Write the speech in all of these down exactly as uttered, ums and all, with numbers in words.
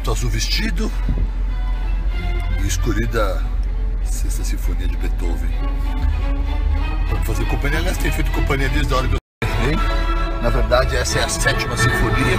Manto Azul Vestido e escolhida Sexta Sinfonia de Beethoven para fazer companhia. Aliás, tem feito companhia desde a hora que eu terminei. Na verdade, essa é a Sétima Sinfonia.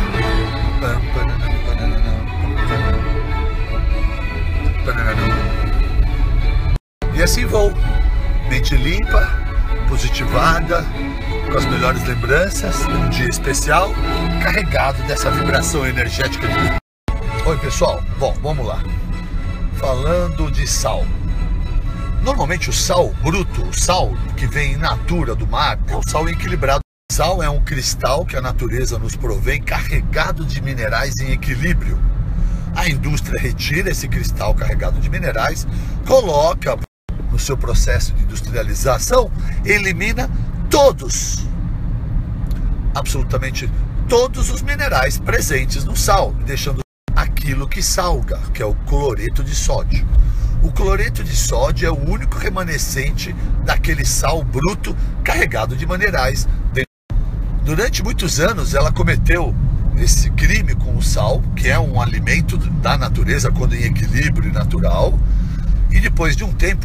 E assim vou, mente limpa, positivada, com as melhores lembranças, um dia especial, carregado dessa vibração energética de... Oi pessoal, bom, vamos lá. Falando de sal. Normalmente o sal bruto, o sal que vem in natura do mar, é o sal equilibrado. O sal é um cristal que a natureza nos provém carregado de minerais em equilíbrio. A indústria retira esse cristal carregado de minerais, coloca no seu processo de industrialização, elimina todos, absolutamente todos os minerais presentes no sal, deixando aquilo que salga, que é o cloreto de sódio. O cloreto de sódio é o único remanescente daquele sal bruto carregado de minerais. Durante muitos anos ela cometeu esse crime com o sal, que é um alimento da natureza quando em equilíbrio natural, e depois de um tempo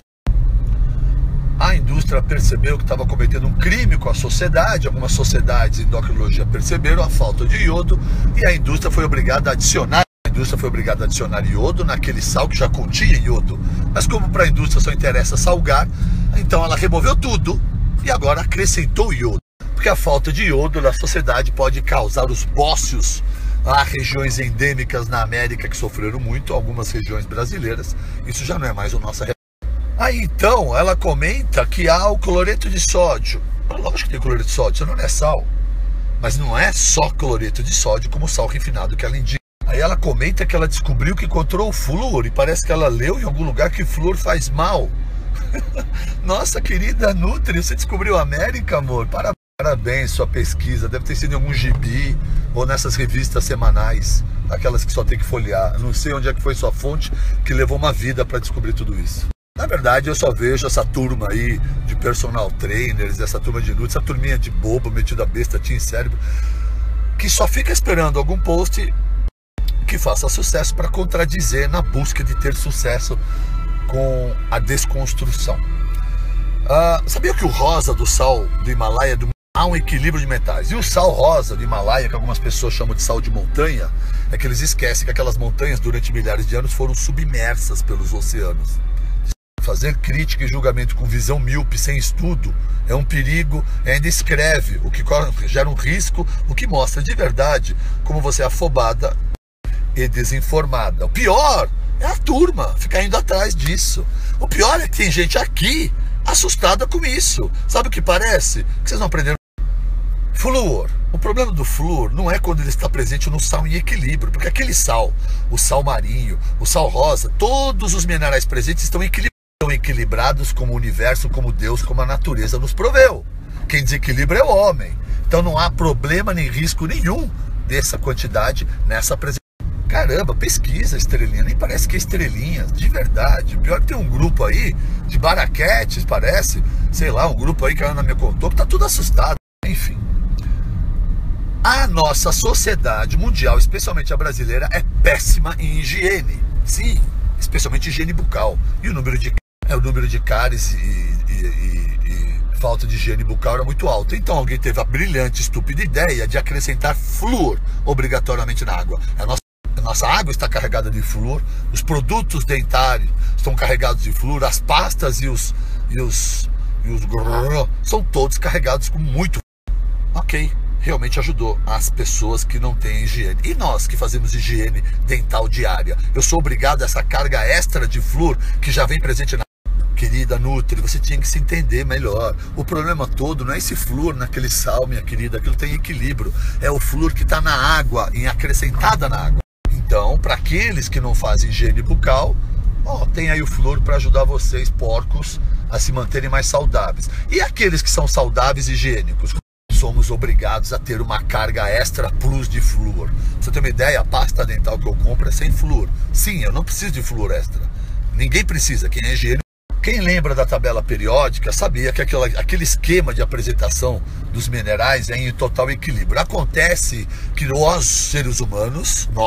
a indústria percebeu que estava cometendo um crime com a sociedade. Algumas sociedades de endocrinologia perceberam a falta de iodo e a indústria foi obrigada a adicionar a indústria foi obrigada a adicionar iodo naquele sal que já continha iodo. Mas como para a indústria só interessa salgar, então ela removeu tudo e agora acrescentou iodo. Porque a falta de iodo na sociedade pode causar os bócios. Há regiões endêmicas na América que sofreram muito, algumas regiões brasileiras. Isso já não é mais o nosso. Aí então ela comenta que há o cloreto de sódio. Lógico que tem cloreto de sódio, isso não é sal. Mas não é só cloreto de sódio como o sal refinado que ela indica. Aí ela comenta que ela descobriu que encontrou o flúor e parece que ela leu em algum lugar que flúor faz mal. Nossa querida Nutri, você descobriu a América, amor? Parabéns, sua pesquisa. Deve ter sido em algum gibi ou nessas revistas semanais, aquelas que só tem que folhear. Não sei onde é que foi sua fonte que levou uma vida para descobrir tudo isso. Na verdade, eu só vejo essa turma aí de personal trainers, essa turma de nudes, essa turminha de bobo, metida besta, tinha cérebro, que só fica esperando algum post que faça sucesso para contradizer na busca de ter sucesso com a desconstrução. Ah, sabia que o rosa do sal do Himalaia do... há um equilíbrio de metais? E o sal rosa do Himalaia, que algumas pessoas chamam de sal de montanha, é que eles esquecem que aquelas montanhas durante milhares de anos foram submersas pelos oceanos. Fazer crítica e julgamento com visão míope, sem estudo, é um perigo, ainda escreve, o que gera um risco, o que mostra de verdade como você é afobada e desinformada. O pior é a turma ficar indo atrás disso. O pior é que tem gente aqui assustada com isso. Sabe o que parece? Que vocês não aprenderam. Flúor. O problema do flúor não é quando ele está presente no sal em equilíbrio, porque aquele sal, o sal marinho, o sal rosa, todos os minerais presentes estão equilibrados. Estão equilibrados como o universo, como Deus, como a natureza nos proveu. Quem desequilibra é o homem. Então não há problema nem risco nenhum dessa quantidade nessa presença. Caramba, pesquisa, estrelinha. Nem parece que é estrelinha, de verdade. Pior que tem um grupo aí de baraquetes, parece. Sei lá, um grupo aí que a Ana me contou que tá tudo assustado. Enfim. A nossa sociedade mundial, especialmente a brasileira, é péssima em higiene. Sim, especialmente higiene bucal. E o número de É, o número de cáries e, e, e, e falta de higiene bucal era muito alto. Então alguém teve a brilhante, estúpida ideia de acrescentar flúor obrigatoriamente na água. A nossa, a nossa água está carregada de flúor, os produtos dentários estão carregados de flúor, as pastas e os, e os, e os grrr, são todos carregados com muito flúor. Ok, realmente ajudou as pessoas que não têm higiene. E nós que fazemos higiene dental diária? Eu sou obrigado a essa carga extra de flúor que já vem presente na... Querida Nutri, você tinha que se entender melhor. O problema todo não é esse flúor naquele sal, minha querida. Aquilo tem equilíbrio. É o flúor que está na água, em acrescentada na água. Então, para aqueles que não fazem higiene bucal, ó, tem aí o flúor para ajudar vocês, porcos, a se manterem mais saudáveis. E aqueles que são saudáveis e higiênicos? Somos obrigados a ter uma carga extra plus de flúor. Pra você ter uma ideia, a pasta dental que eu compro é sem flúor. Sim, eu não preciso de flúor extra. Ninguém precisa, quem é higiênico. Quem lembra da tabela periódica sabia que aquela, aquele esquema de apresentação dos minerais é em total equilíbrio. Acontece que nós, seres humanos, nós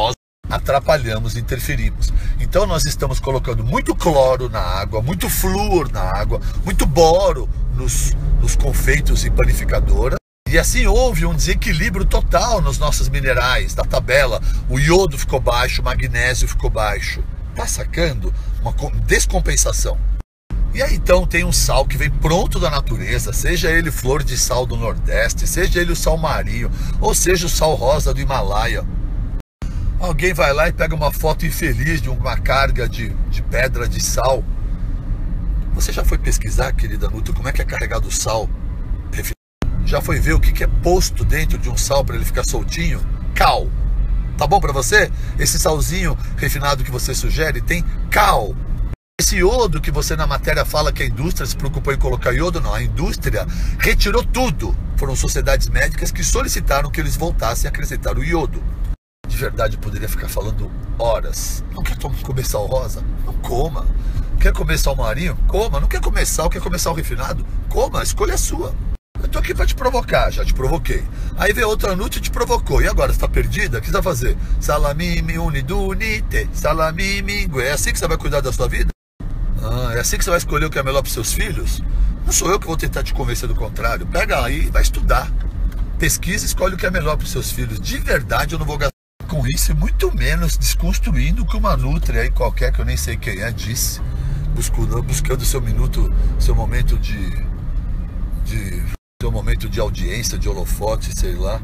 atrapalhamos, interferimos. Então nós estamos colocando muito cloro na água, muito flúor na água, muito boro nos, nos confeitos e panificadoras. E assim houve um desequilíbrio total nos nossos minerais, da tabela. O iodo ficou baixo, o magnésio ficou baixo. Tá sacando? Uma descompensação. E aí então tem um sal que vem pronto da natureza, seja ele flor de sal do Nordeste, seja ele o sal marinho, ou seja o sal rosa do Himalaia. Alguém vai lá e pega uma foto infeliz de uma carga de, de pedra de sal. Você já foi pesquisar, querida Nutra, como é que é carregado o sal? Já foi ver o que é posto dentro de um sal para ele ficar soltinho? Cal. Tá bom para você? Esse salzinho refinado que você sugere tem cal. Esse iodo que você na matéria fala que a indústria se preocupou em colocar iodo, não. A indústria retirou tudo. Foram sociedades médicas que solicitaram que eles voltassem a acrescentar o iodo. De verdade, eu poderia ficar falando horas. Não quer comer sal rosa? Não coma. Quer comer sal marinho? Coma. Não quer comer sal? Quer comer sal refinado? Coma. A escolha é sua. Eu tô aqui pra te provocar, já te provoquei. Aí vem outra Nutra e te provocou. E agora, você tá perdida? O que você vai fazer? Salamimi unidunite, salamimi. É assim que você vai cuidar da sua vida? Ah, é assim que você vai escolher o que é melhor pros seus filhos? Não sou eu que vou tentar te convencer do contrário. Pega aí e vai estudar. Pesquisa e escolhe o que é melhor pros seus filhos. De verdade, eu não vou gastar com isso, e muito menos desconstruindo o que uma Nutra aí qualquer, que eu nem sei quem é, disse. Buscando, buscando seu minuto, seu momento de... de seu momento de audiência, de holofote, sei lá.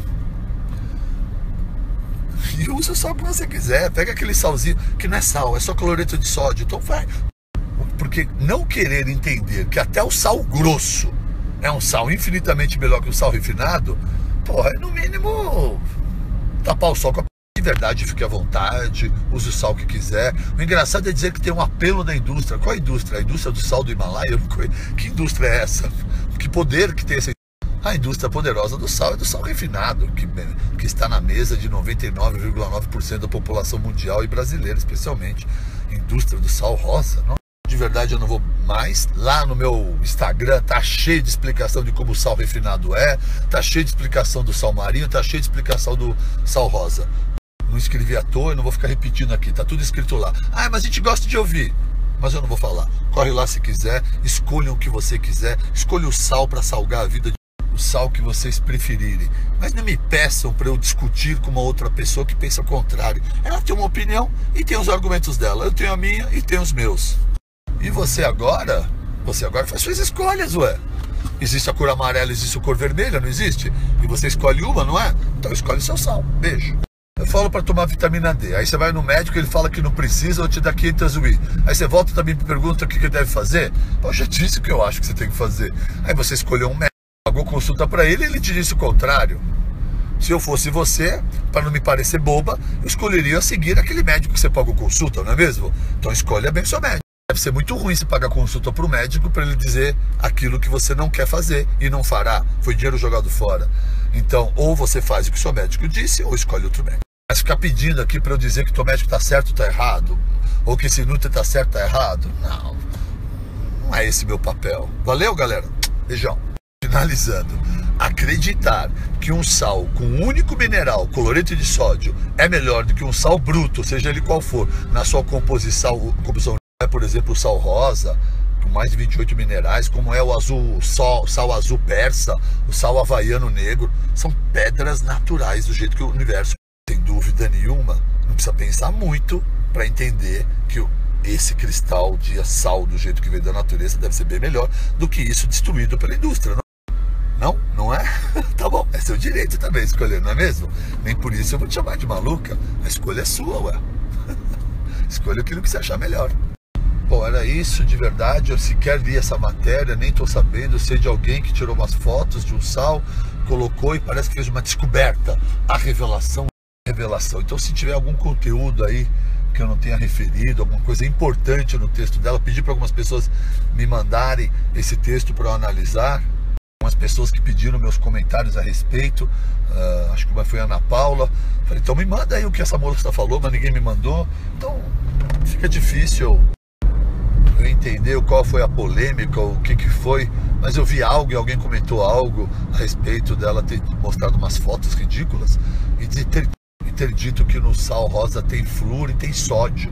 E usa o sal que você quiser. Pega aquele salzinho, que não é sal, é só cloreto de sódio. Então vai. Porque não querer entender que até o sal grosso é um sal infinitamente melhor que o sal refinado, porra, é no mínimo tapar o sol com a... De verdade, fique à vontade, use o sal que quiser. O engraçado é dizer que tem um apelo da indústria. Qual a indústria? A indústria do sal do Himalaia? Eu não conheço. Que indústria é essa? Que poder que tem essa indústria? A indústria poderosa do sal é do sal refinado, que, que está na mesa de noventa e nove vírgula nove por cento da população mundial e brasileira, especialmente. Indústria do sal rosa, não? De verdade, eu não vou mais. Lá no meu Instagram tá cheio de explicação de como o sal refinado é, tá cheio de explicação do sal marinho, tá cheio de explicação do sal rosa. Não escrevi à toa, eu não vou ficar repetindo aqui, tá tudo escrito lá. Ah, mas a gente gosta de ouvir. Mas eu não vou falar. Corre lá se quiser, escolha o que você quiser, escolha o sal para salgar a vida de... o sal que vocês preferirem. Mas não me peçam para eu discutir com uma outra pessoa que pensa o contrário. Ela tem uma opinião e tem os argumentos dela. Eu tenho a minha e tenho os meus. E você agora, você agora faz suas escolhas, ué. Existe a cor amarela, existe a cor vermelha, não existe? E você escolhe uma, não é? Então escolhe seu sal. Beijo. Eu falo para tomar vitamina D. Aí você vai no médico, ele fala que não precisa, ou te dá quinhentos U I. Aí você volta também e me pergunta o que que deve fazer. Eu já disse o que eu acho que você tem que fazer. Aí você escolheu um médico, pagou consulta para ele e ele te disse o contrário. Se eu fosse você, para não me parecer boba, eu escolheria seguir aquele médico que você pagou consulta, não é mesmo? Então escolha bem o seu médico. Deve ser muito ruim se pagar consulta para o médico para ele dizer aquilo que você não quer fazer e não fará. Foi dinheiro jogado fora. Então, ou você faz o que o seu médico disse, ou escolhe outro médico. Mas ficar pedindo aqui para eu dizer que o teu médico está certo ou está errado, ou que esse Nutra está certo ou está errado, não. Não é esse meu papel. Valeu, galera? Beijão. Finalizando. Acreditar que um sal com um único mineral, cloreto de sódio, é melhor do que um sal bruto, seja ele qual for, na sua composição, composição é, por exemplo, o sal rosa, com mais de vinte e oito minerais, como é o azul, sal, sal azul persa, o sal havaiano negro, são pedras naturais do jeito que o universo, sem dúvida nenhuma, não precisa pensar muito para entender que esse cristal de sal do jeito que veio da natureza deve ser bem melhor do que isso destruído pela indústria, não? Não, não é? Tá bom, é seu direito também escolher, não é mesmo? Nem por isso eu vou te chamar de maluca. A escolha é sua, ué. Escolha aquilo que você achar melhor. Bom, era isso de verdade. Eu sequer li essa matéria, nem estou sabendo. Eu sei de alguém que tirou umas fotos de um sal, colocou e parece que fez uma descoberta. A revelação, a revelação. Então, se tiver algum conteúdo aí que eu não tenha referido, alguma coisa importante no texto dela, pedi para algumas pessoas me mandarem esse texto para eu analisar. Algumas pessoas que pediram meus comentários a respeito, uh, acho que foi a Ana Paula. Falei, então me manda aí o que essa moça falou, mas ninguém me mandou. Então fica difícil eu entender qual foi a polêmica, o que que foi, mas eu vi algo e alguém comentou algo a respeito dela ter mostrado umas fotos ridículas e de ter e ter dito que no sal rosa tem flúor e tem sódio.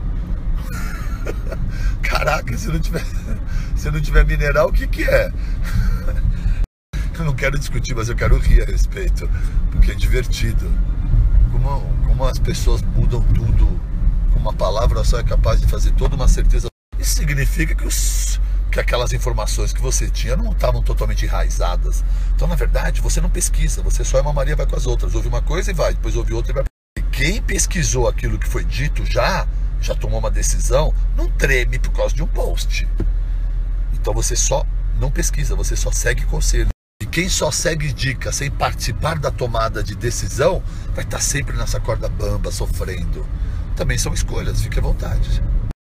Caraca, se não tiver, se não tiver mineral, o que que é? Eu não quero discutir, mas eu quero rir a respeito, porque é divertido. Como, como as pessoas mudam tudo, com uma palavra só é capaz de fazer toda uma certeza. Isso significa que, os, que aquelas informações que você tinha não estavam totalmente enraizadas. Então, na verdade, você não pesquisa, você só é uma Maria, vai com as outras. Ouve uma coisa e vai, depois ouve outra e vai. E quem pesquisou aquilo que foi dito já, já tomou uma decisão, não treme por causa de um post. Então você só não pesquisa, você só segue conselho. E quem só segue dicas sem participar da tomada de decisão vai estar sempre nessa corda bamba, sofrendo. Também são escolhas, fique à vontade.